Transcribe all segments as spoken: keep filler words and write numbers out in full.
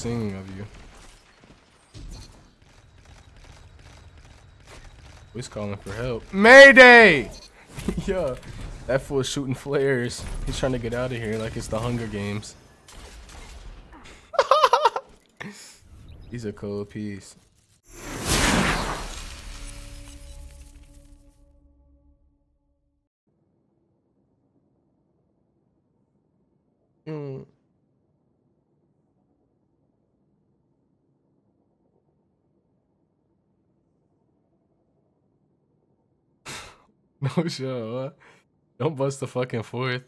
singing of you. He's calling for help. Mayday! Yeah, that fool is shooting flares. He's trying to get out of here like it's the Hunger Games. He's a cold piece. Mm. No show, huh? Don't bust the fucking fourth.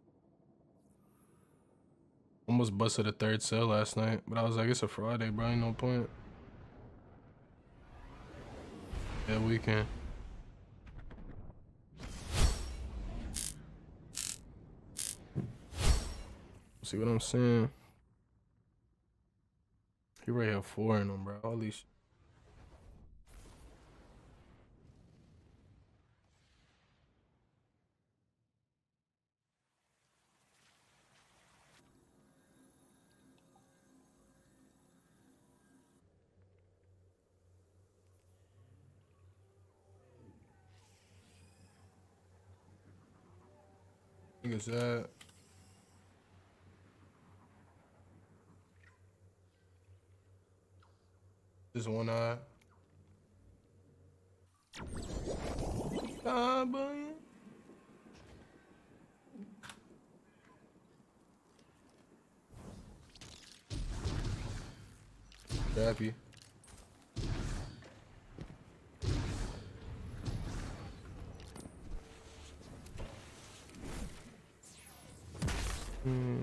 Almost busted a third cell last night, but I was like, it's a Friday, bro. Ain't no point. Yeah, weekend. See what I'm saying? He already have four in him, bro. All these. Niggas that. Just one eye. Ah, boy. Happy. Hmm.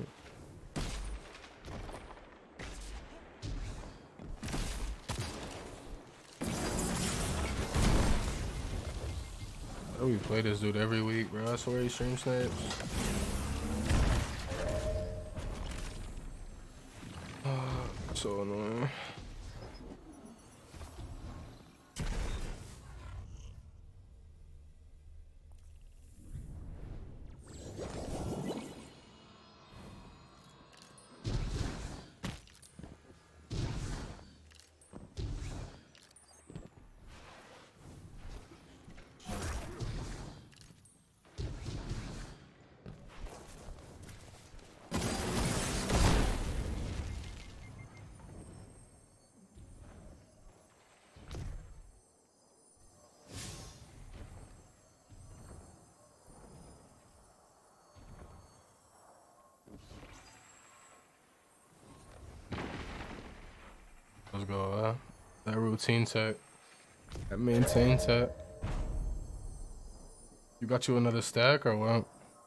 We play this dude every week, bro. I swear he stream snipes. So annoying. Let's go, uh, that routine tech. That maintain tech. You got you another stack or what?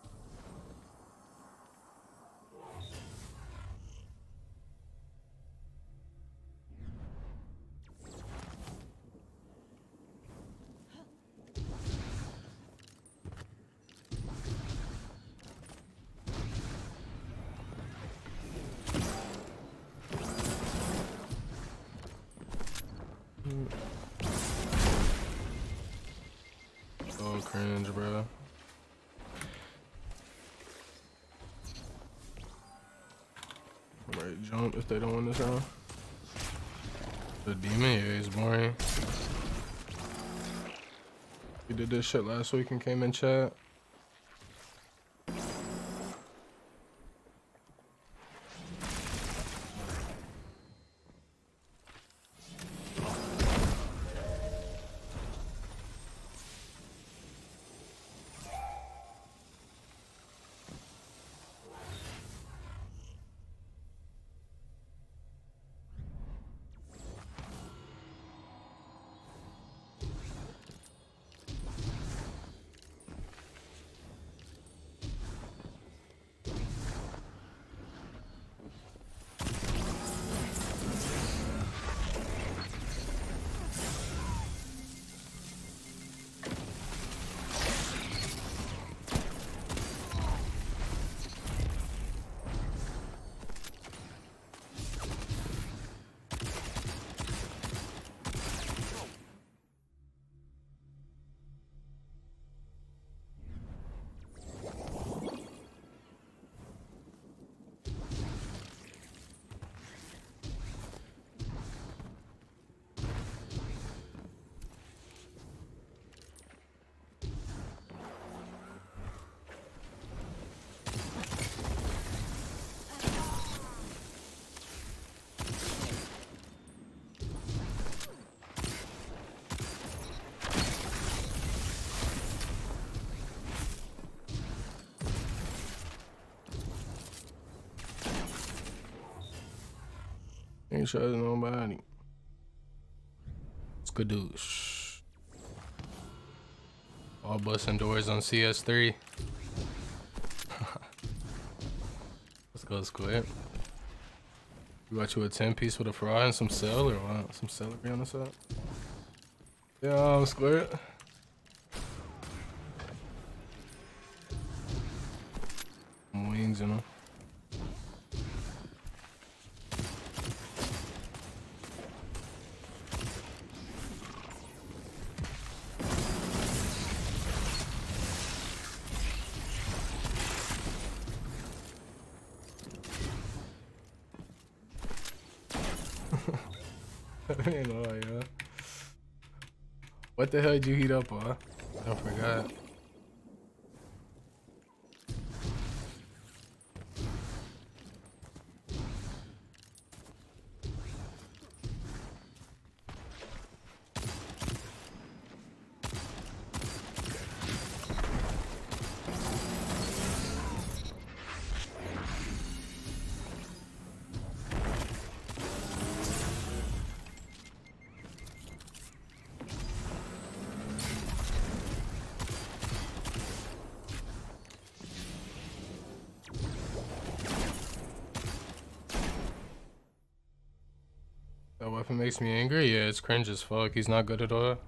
So cringe, bro. Right, jump if they don't win this round. The demon, yeah, he's boring. We did this shit last week and came in chat. Ain't trust nobody. Skadoosh. All busting doors on C S three. Let's go, Squid. You got you a ten piece with a fry and some cell or what? Some celery on the side? Yeah, I'm Squid. Some wings, you know. I ain't know, yeah. What the hell did you heat up on? I forgot. That weapon makes me angry? Yeah, it's cringe as fuck. He's not good at all.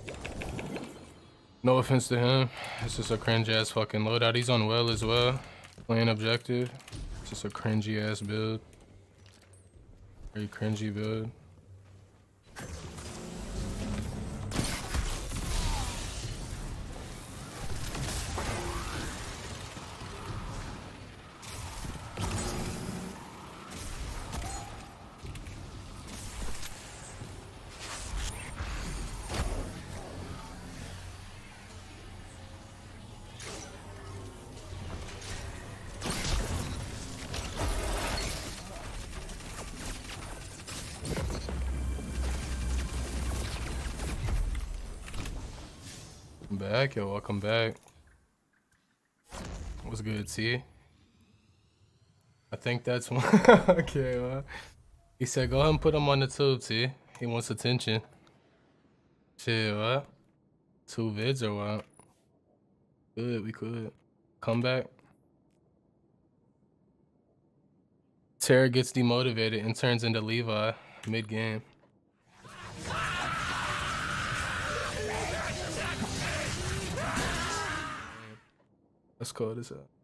No offense to him. It's just a cringe ass fucking loadout. He's on well as well. Playing objective. It's just a cringy ass build. Very cringy build. Back, yo, welcome back. What's good, T? I think that's one. Okay, man. He said, go ahead and put him on the tube, T. He wants attention. Shit, what? Two vids or what? Good, we could. Come back. Terra gets demotivated and turns into Levi mid-game. Let's call this out.